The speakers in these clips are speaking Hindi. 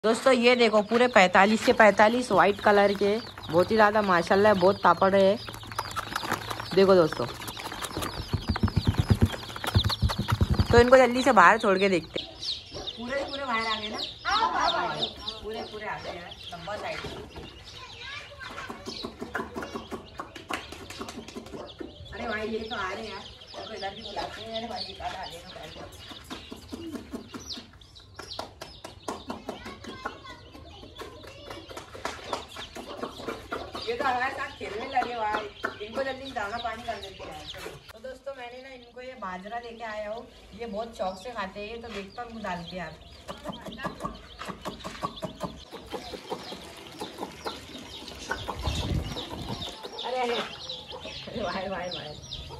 दोस्तों ये देखो पूरे 45 के 45 वाइट कलर के, बहुत ही ज़्यादा माशाल्लाह बहुत तापड़ है। देखो दोस्तों, तो इनको जल्दी से बाहर छोड़ के देखते। पूरे बाहर आ गए ना, पूरे आ गए यार, लंबा साइड। अरे भाई ये तो आ रहे हैं यार, तो इधर भी बुलाते हैं। अरे भाई ये आ देना पहले। ये तो हमारे साथ खेलने लगे भाई, इनको जल्दी दाना पानी कर देते हैं। तो दोस्तों मैंने ना इनको ये बाजरा लेके आया हूँ, ये बहुत शौक से खाते हैं, तो देखता हूँ डाल के यार। अरे भाई भाई भाई,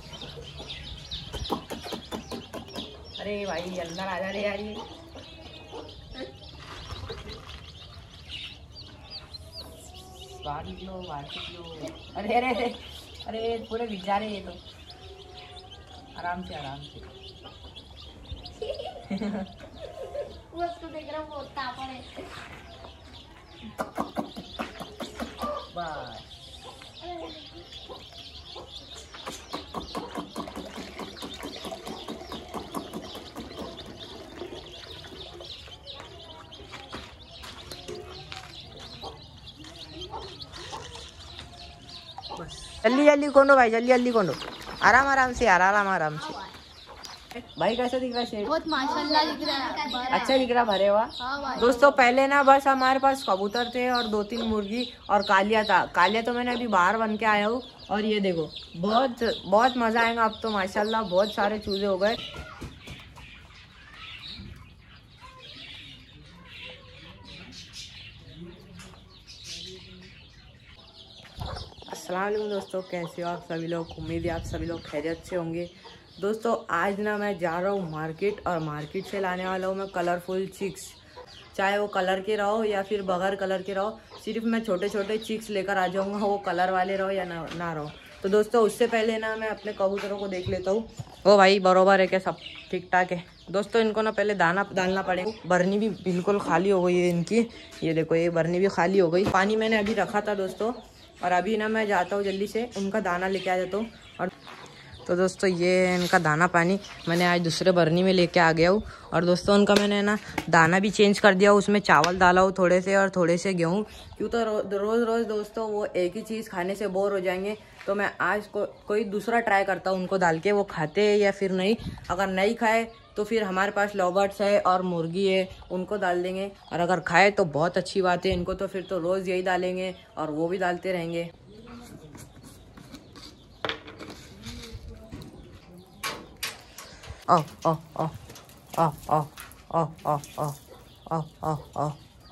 अरे भाई अंदर आ जा रहे यार ये। बाहर निकलो, बाहर निकलो। अरे अरे अरे अरे पूरे भिग जा रहे ये तो। आराम से आराम से। वो उसको देख रहा हूँ, वो तापड़ है। बस जल्दी जल्दी खोलो भाई, जल्दी जल्दी खोलो। आराम आराम से यार, आराम से। भाई कैसा दिख रहा है शेर? बहुत माशाल्लाह दिख रहा है, अच्छा दिख रहा, भरे हुआ। दोस्तों पहले ना बस हमारे पास कबूतर थे और 2-3 मुर्गी और कालिया था। कालिया तो मैंने अभी बाहर बन के आया हूँ। और ये देखो बहुत बहुत मजा आएगा अब तो, माशाल्लाह बहुत सारे चूजे हो गए। अस्सलाम वालेकुम दोस्तों, कैसे हो आप सभी लोग? उम्मीद है आप सभी लोग खैरियत से होंगे। दोस्तों आज ना मैं जा रहा हूँ मार्केट, और मार्केट से लाने वाला हूँ मैं कलरफुल चिक्स। चाहे वो कलर के रहो या फिर बगैर कलर के रहो, सिर्फ मैं छोटे छोटे चिक्स लेकर आ जाऊँगा, वो कलर वाले रहो या ना रहो। तो दोस्तों उससे पहले ना मैं अपने कबूतरों को देख लेता हूँ। ओ भाई बरोबर है क्या, सब ठीक ठाक है? दोस्तों इनको ना पहले दाना डालना पड़ेगा। बर्नी भी बिल्कुल खाली हो गई है इनकी, ये देखो ये बर्नी भी खाली हो गई। पानी मैंने अभी रखा था दोस्तों, और अभी ना मैं जाता हूँ जल्दी से उनका दाना लेके आ जाता हूँ। और तो दोस्तों ये इनका दाना पानी मैंने आज दूसरे बर्नी में लेके आ गया हूँ। और दोस्तों उनका मैंने ना दाना भी चेंज कर दिया, उसमें चावल डाला हूँ थोड़े से और थोड़े से गेहूँ। क्यों तो रोज़ रोज़ दोस्तों वो एक ही चीज़ खाने से बोर हो जाएंगे, तो मैं आज कोई दूसरा ट्राई करता हूँ उनको डाल के, वो खाते हैं या फिर नहीं। अगर नहीं खाए तो फिर हमारे पास लॉबर्ट्स है और मुर्गी है, उनको डाल देंगे। और अगर खाए तो बहुत अच्छी बात है, इनको तो फिर तो रोज़ यही डालेंगे और वो भी डालते रहेंगे। ओ ओ ओ ओ ओ ओ ओ ओ ओ ओ ओ।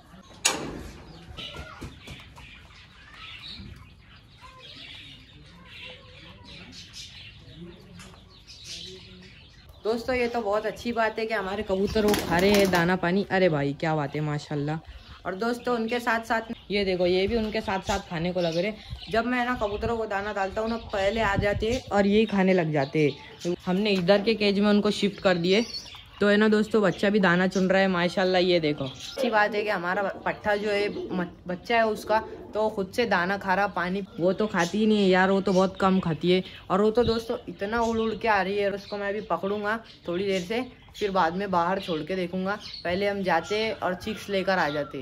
दोस्तों ये तो बहुत अच्छी बात है कि हमारे कबूतर वो खा रहे हैं दाना पानी। अरे भाई क्या बात है माशाल्लाह। और दोस्तों उनके साथ साथ ये देखो ये भी उनके साथ साथ खाने को लग रहे। जब मैं ना कबूतरों को दाना डालता हूँ ना, पहले आ जाते हैं और यही खाने लग जाते हैं। हमने इधर के केज में उनको शिफ्ट कर दिए, तो है ना दोस्तों बच्चा भी दाना चुन रहा है माशाल्लाह। ये देखो अच्छी बात है कि हमारा पट्ठा जो है बच्चा है उसका, तो खुद से दाना खा रहा। पानी वो तो खाती ही नहीं है यार, वो तो बहुत कम खाती है। और वो तो दोस्तों इतना उड़ उड़ के आ रही है, उसको मैं अभी पकड़ूंगा थोड़ी देर से, फिर बाद में बाहर छोड़ के देखूंगा। पहले हम जाते और चिक्स लेकर आ जाते।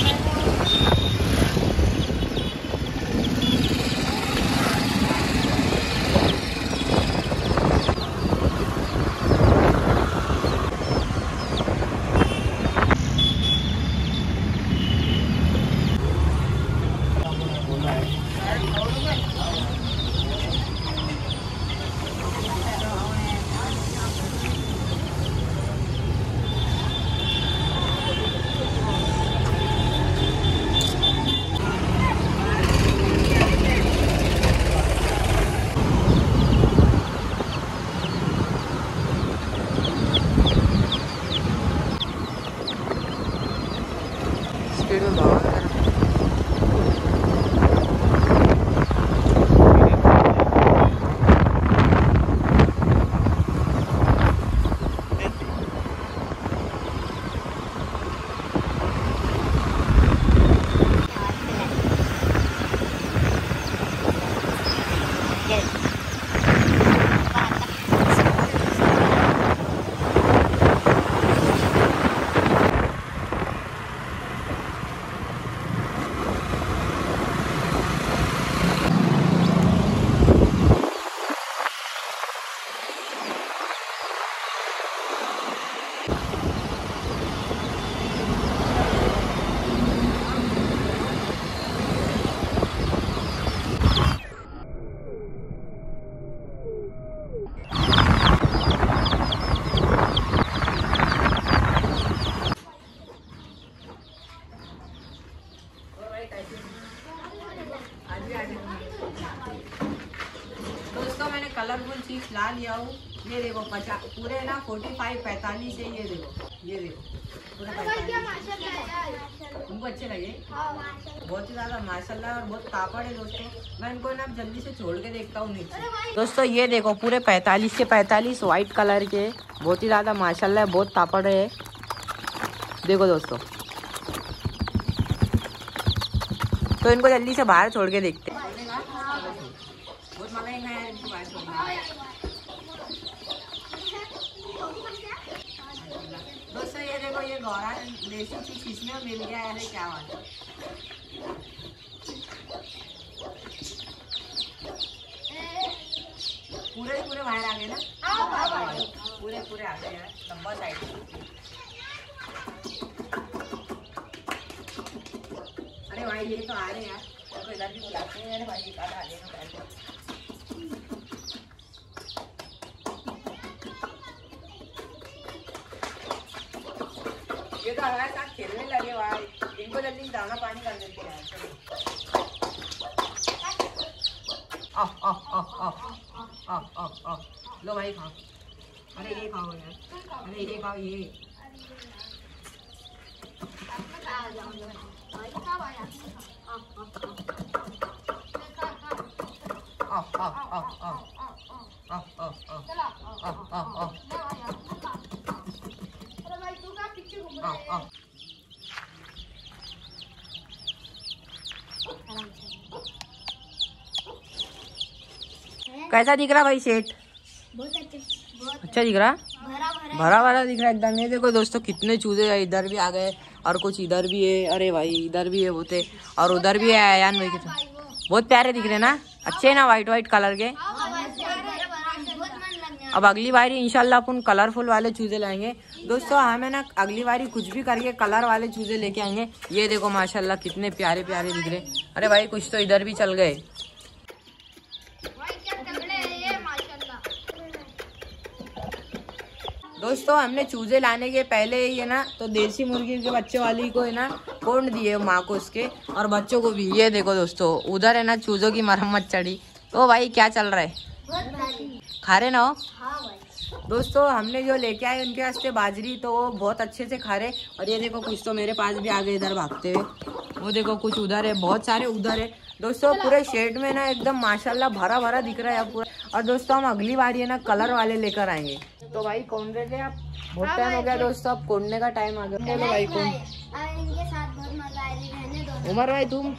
स्पीड में भागा दोस्तों मैंने कलरफुल चीज ला लिया हूँ। ये देखो 50 पूरे ना 45 45 है। ये देखो पूरे 45 उनको अच्छे लगे, बहुत ही ज्यादा माशाल्लाह और बहुत तापड़ है दोस्तों। मैं इनको ना जल्दी से छोड़ के देखता हूँ नीचे। दोस्तों ये देखो पूरे 45 के 45 व्हाइट कलर के, बहुत ही ज्यादा माशाल्लाह बहुत तापड़ है। देखो दोस्तों, तो इनको जल्दी से बाहर छोड़ के देखते हैं। बहुत मजा ही है इनको बाहर छोड़ने। दोस्तों ये देखो, ये गौरा देसी चीज इसमें मिल गया है। क्या बात है, पूरे बाहर आ गए ना, पूरे आ गए यार, लंबा साइड। अरे भाई ये तो आ रहे हैं यार, तो इधर भी बुलाते हैं। अरे भाई ये आ जाएगा पहले। ये तो हमारे साथ खेलने लगे भाई, इनको जल्दी दाना पानी कर देते हैं। लो भाई खाओ। अरे ये खाओ यार, अरे ये खाओ ये। कैसा दिख रहा भाई सेट? बहुत अच्छा दिख रहा, भरा भरा दिख रहा एकदम। ये देखो दोस्तों कितने चूजे हैं, इधर भी आ गए और कुछ इधर भी है। अरे भाई इधर भी है बहुत है, और उधर भी है आयान भाई के। बहुत प्यारे दिख रहे ना, अच्छे है ना व्हाइट कलर के। अब अगली बारी इंशाल्लाह अपन कलरफुल वाले चूजे लाएंगे दोस्तों। हमें ना अगली बारी कुछ भी करके कलर वाले चूजे लेके आएंगे। ये देखो माशाल्लाह कितने प्यारे प्यारे दिख रहे। अरे भाई कुछ तो इधर भी चल गए। दोस्तों हमने चूजे लाने के पहले ये ना तो देसी मुर्गी के बच्चे वाली को है ना कोंड दिए माँ को उसके, और बच्चों को भी। ये देखो दोस्तों उधर है ना चूजों की मरम्मत चढ़ी। तो भाई क्या चल रहा है, खा रहे ना हो? दोस्तों हमने जो लेके आए उनके वास्ते बाजरी, तो वो बहुत अच्छे से खा रहे। और ये देखो कुछ तो मेरे पास भी आ गए इधर भागते हुए। वो देखो कुछ उधर है, बहुत सारे उधर है। दोस्तों पूरे शेड में ना एकदम माशाल्लाह भरा भरा दिख रहा है पूरा। और दोस्तों हम अगली बार ये ना कलर वाले लेकर आएंगे। तो भाई कौन रहे थे आप? बहुत टाइम हो गया दोस्तों, अब कोंडने का टाइम आ गया। बोलो भाई कौन? उमर भाई तुम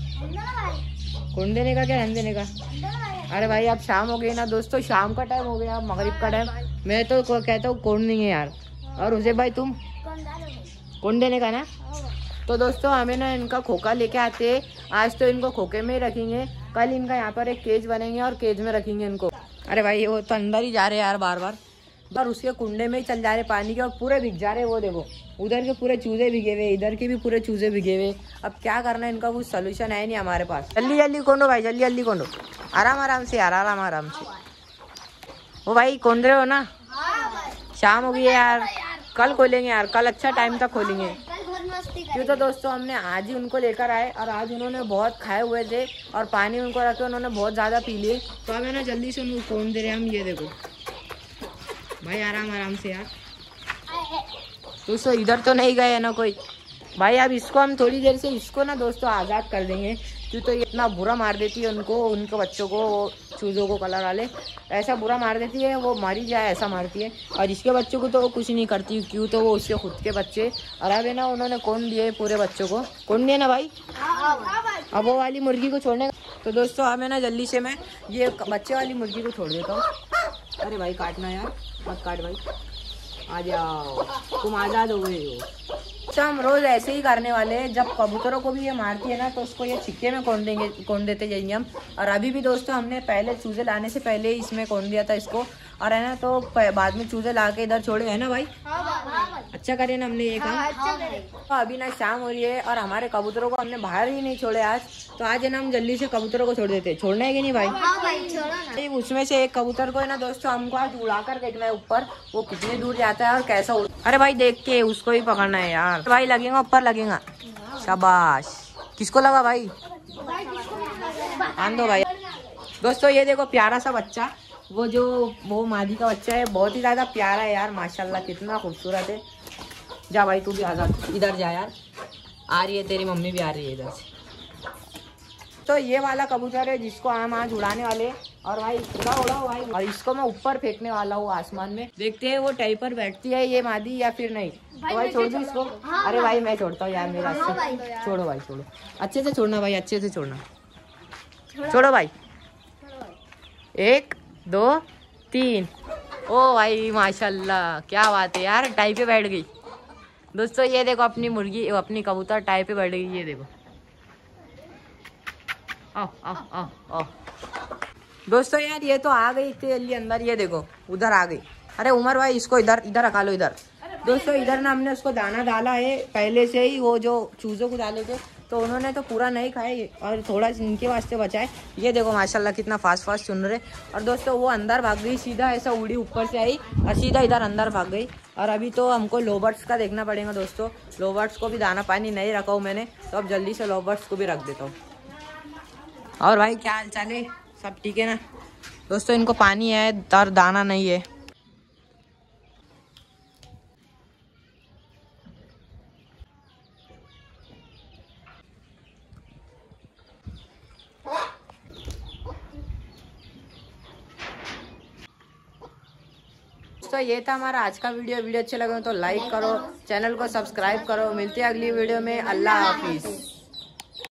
कोंड देने का क्या रहने देने का? अरे भाई अब शाम हो गई ना दोस्तों, शाम का टाइम हो गया, अब मगरिब का टाइम। मैं तो कहता हूँ कोंड नहीं है यार। और उसे भाई तुम कोंड देने का ना? तो दोस्तों हमें ना इनका खोखा लेके आते हैं। आज तो इनको खोखे में ही रखेंगे, कल इनका यहाँ पर एक केज बनेंगे और केज में रखेंगे इनको। अरे भाई वो तो अंदर ही जा रहे यार बार बार, पर उसके कुंडे में ही चल जा रहे पानी के, और पूरे भीग जा रहे। वो देखो उधर के पूरे चूजे भिगे हुए, इधर के भी पूरे चूजे भिगे हुए। अब क्या करना है, इनका कुछ सोल्यूशन है नहीं हमारे पास। जल्दी जल्दी कोंडो भाई, जल्दी जल्दी कोंडो, आराम आराम से यार, आराम आराम से। वो भाई कोंड रहे हो ना? शाम हो गई है यार, कल खोलेंगे यार, कल अच्छा टाइम तक खोलेंगे। क्यों तो दोस्तों हमने आज ही उनको लेकर आए, और आज उन्होंने बहुत खाए हुए थे और पानी उनको रखे उन्होंने बहुत ज़्यादा पी लिए। तो हमें ना जल्दी से उनको कोंड दे रहे हैं हम। ये देखो भाई आराम आराम से यार। दोस्तों इधर तो नहीं गए है ना कोई भाई। अब इसको हम थोड़ी देर से इसको ना दोस्तों आज़ाद कर देंगे, क्यों तो ये इतना बुरा मार देती है उनको, उनके बच्चों को, चूज़ों को कलर वाले ऐसा बुरा मार देती है, वो मारी जाए ऐसा मारती है। और इसके बच्चों को तो वो कुछ नहीं करती, क्यों तो वो उसके खुद के बच्चे। और अब है ना उन्होंने कोंड दिए पूरे बच्चों को, कोंड दिए ना भाई। अब वो वाली मुर्गी को छोड़ने, तो दोस्तों हमें ना जल्दी से मैं ये बच्चे वाली मुर्गी को छोड़ देता हूँ। अरे भाई काटना यार, मत काट भाई, आ जाओ, तुम आज़ाद हो गए हो। अच्छा हम रोज ऐसे ही करने वाले हैं। जब कबूतरों को भी ये मारती है ना तो उसको ये छिक्के में कोंड देते जाएंगे हम। और अभी भी दोस्तों हमने पहले चूजे लाने से पहले ही इसमें कोंड दिया था इसको, और है ना तो बाद में चूजे ला के इधर छोड़े है ना भाई। अच्छा करे ना हमने ये काम। तो अभी ना शाम हो रही है और हमारे कबूतरों को हमने बाहर ही नहीं छोड़े आज। तो आज है ना हम जल्दी से कबूतरों को छोड़ देते। छोड़ना है कि नहीं भाई? उसमें से एक कबूतर को है ना दोस्तों हमको आज उड़ा कर देखना है ऊपर, वो कितनी दूर जाता है और कैसा अरे भाई देख के उसको ही पकड़ना है यार। भाई लगेगा ऊपर, लगेगा, शाबाश। किसको लगा भाई? आन दो भाई। दोस्तों ये देखो प्यारा सा बच्चा, वो मादी का बच्चा है, बहुत ही ज्यादा प्यारा है यार, माशाल्लाह कितना खूबसूरत है। जा भाई तू भी आजाद, इधर जा यार। आ रही है तेरी मम्मी भी आ रही है इधर से। तो ये वाला कबूतर है जिसको हम आज उड़ाने वाले, और भाई उड़ाओ भाई, और इसको मैं ऊपर फेंकने वाला हूँ आसमान में। देखते हैं वो टाई पर बैठती है ये मादी या फिर नहीं। तो भाई छोड़ दो इसको। अरे भाई मैं छोड़ता हूँ यार, मेरा छोड़ो भाई, छोड़ो अच्छे से छोड़ना भाई, अच्छे से छोड़ना। छोड़ो भाई, 1 2 3। ओ भाई माशाल्लाह क्या बात है यार, टाई पे बैठ गई। दोस्तों ये देखो अपनी मुर्गी, अपनी कबूतर टाई पे बैठ गई, ये देखो। आओ आओ आओ आओ। दोस्तों यार ये तो आ गई इतनी जल्दी अंदर, ये देखो उधर आ गई। अरे उमर भाई इसको इधर इधर रखा लो इधर। दोस्तों इधर ना हमने उसको दाना डाला है पहले से ही, वो जो चूजों को डाले थे तो उन्होंने तो पूरा नहीं खाए और थोड़ा इनके वास्ते बचा है। ये देखो माशाल्लाह कितना फास्ट चुन रहे। और दोस्तों वो अंदर भाग गई, सीधा ऐसा उड़ी ऊपर से आई और सीधा इधर अंदर भाग गई। और अभी तो हमको लोबर्ट्स का देखना पड़ेगा दोस्तों, लोबर्ट्स को भी दाना पानी नहीं रखा हूँ मैंने, तो अब जल्दी से लोबर्ट्स को भी रख देता हूँ। और भाई क्या हाल चाल है, सब ठीक है ना? दोस्तों इनको पानी है और दाना नहीं है। दोस्तों ये था हमारा आज का वीडियो अच्छा लगा तो लाइक करो, चैनल को सब्सक्राइब करो। मिलते हैं अगली वीडियो में। अल्लाह हाफिज।